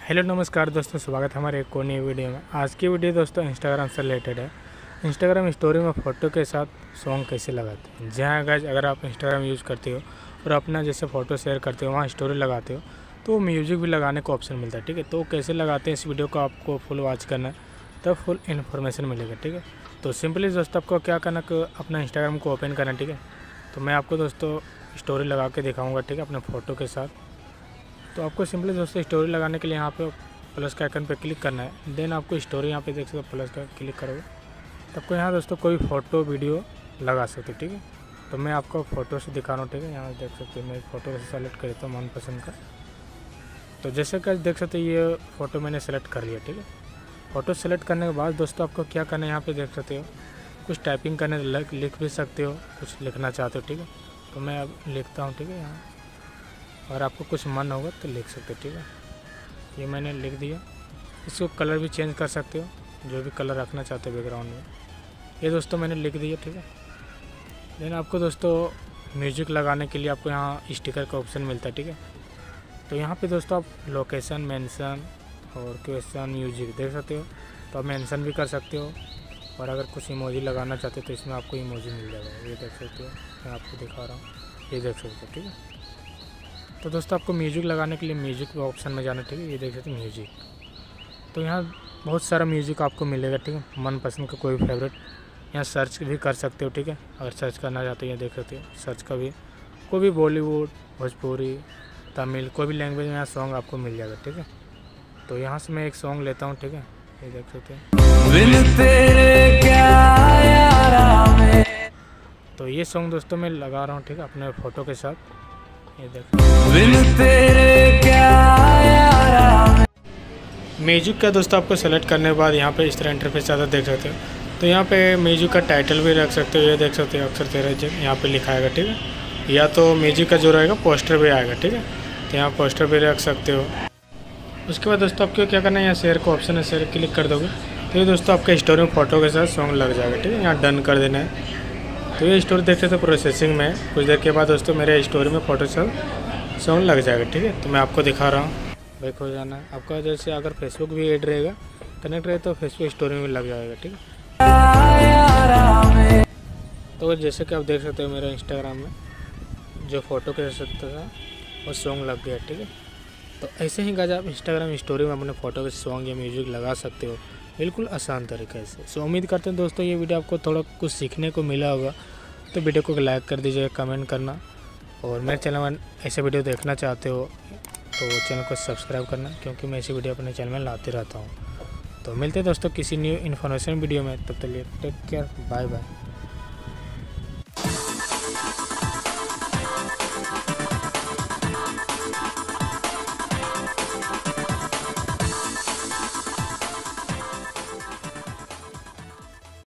Hello नमस्कार दोस्तों, स्वागत है हमारे एक और नई वीडियो में। आज की वीडियो दोस्तों इंस्टाग्राम से रिलेटेड है। इंस्टाग्राम स्टोरी में फ़ोटो के साथ सॉन्ग कैसे लगाते हैं। जहाँ गाइस अगर आप इंस्टाग्राम यूज़ करते हो और अपना जैसे फ़ोटो शेयर करते हो, वहाँ स्टोरी लगाते हो तो म्यूजिक भी लगाने का ऑप्शन मिलता है। ठीक है, तो कैसे लगाते हैं इस वीडियो को आपको फुल वॉच करना है, तब फुल इन्फॉर्मेशन मिलेगा। ठीक है, तो सिंपली दोस्तों आपको क्या करना कि अपना इंस्टाग्राम को ओपन करना। ठीक है, तो मैं आपको दोस्तों स्टोरी लगा के दिखाऊँगा। ठीक है, अपने फ़ोटो के साथ। तो आपको सिंपली दोस्तों स्टोरी लगाने के लिए यहाँ पे प्लस के आइकन पे क्लिक करना है। देन आपको स्टोरी यहाँ पे देख सकते हो, प्लस का क्लिक करोगे तो आपको यहाँ दोस्तों कोई फ़ोटो वीडियो लगा सकते हो। ठीक है, तो मैं आपको फ़ोटो से दिखा रहा हूँ। ठीक है, यहाँ देख सकते हो मैं एक फ़ोटो से सेलेक्ट कर देता हूँ मनपसंद का। तो जैसे कि देख सकते हो ये फ़ोटो मैंने सेलेक्ट कर लिया। ठीक है, फ़ोटो सेलेक्ट करने के बाद दोस्तों आपको क्या करना है, यहाँ पर देख सकते हो कुछ टाइपिंग करने लिख भी सकते हो, कुछ लिखना चाहते हो। ठीक है, तो मैं अब लिखता हूँ। ठीक है, यहाँ अगर आपको कुछ मन होगा तो लिख सकते हो। ठीक है, ये मैंने लिख दिया। इसको कलर भी चेंज कर सकते हो, जो भी कलर रखना चाहते हो बैकग्राउंड में। ये दोस्तों मैंने लिख दिया। ठीक है, देन आपको दोस्तों म्यूजिक लगाने के लिए आपको यहाँ स्टिकर का ऑप्शन मिलता है। ठीक है, तो यहाँ पे दोस्तों आप लोकेशन, मेंशन और क्वेश्चन म्यूजिक देख सकते हो। तो आप मेंशन भी कर सकते हो, और अगर कुछ इमोजी लगाना चाहते हो तो इसमें आपको इमोजी मिल जाएगा। ये देख सकते हो, मैं आपको दिखा रहा हूँ, ये देख सकते हो। ठीक है, तो दोस्तों आपको म्यूजिक लगाने के लिए म्यूजिक ऑप्शन में जाना। ठीक है, ये देख सकते हो म्यूजिक। तो यहाँ बहुत सारा म्यूजिक आपको मिलेगा। ठीक है, मनपसंद का कोई फेवरेट यहाँ सर्च भी कर सकते हो। ठीक है, अगर सर्च करना चाहते हो, ये देख सकते हो सर्च का भी कोई भी बॉलीवुड, भोजपुरी, तमिल, कोई भी लैंग्वेज में यहाँ सॉन्ग आपको मिल जाएगा। ठीक है, तो यहाँ से मैं एक सॉन्ग लेता हूँ। ठीक है, ये देख सकते हैं। तो ये सॉन्ग दोस्तों मैं लगा रहा हूँ। ठीक है, अपने फ़ोटो के साथ। ये देखो म्यूजिक का दोस्तों आपको सेलेक्ट करने के बाद यहाँ पे इस तरह इंटरफेस ज़्यादा देख सकते हो। तो यहाँ पे म्यूजिक का टाइटल भी रख सकते हो। ये देख सकते हो अक्सर तेरा जब यहाँ पे लिखा आएगा। ठीक है, या तो म्यूजिक का जो रहेगा पोस्टर भी आएगा। ठीक है, तो यहाँ पोस्टर भी रख सकते हो। उसके बाद दोस्तों आपको क्या करना है, यहाँ शेयर का ऑप्शन है, शेयर क्लिक कर दोगे तो ये दोस्तों आपके स्टोरी में फ़ोटो के साथ सॉन्ग लग जाएगा। ठीक है, यहाँ डन कर देना है। तो ये स्टोरी देख सकते हो प्रोसेसिंग में। कुछ देर के बाद दोस्तों मेरे स्टोरी में फ़ोटो सॉन्ग लग जाएगा। ठीक है, तो मैं आपको दिखा रहा हूँ, बैक हो जाना है आपका। जैसे अगर फेसबुक भी ऐड रहेगा, कनेक्ट रहे तो फेसबुक स्टोरी में भी लग जाएगा। ठीक है, तो जैसे कि आप देख सकते हो मेरे इंस्टाग्राम में जो फ़ोटो के सकता था वो सॉन्ग लग गया। ठीक है, तो ऐसे ही गाइस आप इंस्टाग्राम स्टोरी में अपने फ़ोटो के सॉन्ग या म्यूजिक लगा सकते हो, बिल्कुल आसान तरीके से। सो उम्मीद करते हैं दोस्तों ये वीडियो आपको थोड़ा कुछ सीखने को मिला होगा। तो वीडियो को लाइक कर दीजिए, कमेंट करना, और मेरे चैनल में ऐसे वीडियो देखना चाहते हो तो चैनल को सब्सक्राइब करना, क्योंकि मैं ऐसी वीडियो अपने चैनल में लाते रहता हूँ। तो मिलते हैं दोस्तों किसी न्यू इन्फॉर्मेशन वीडियो में, तब तक टेक केयर, बाय बाय।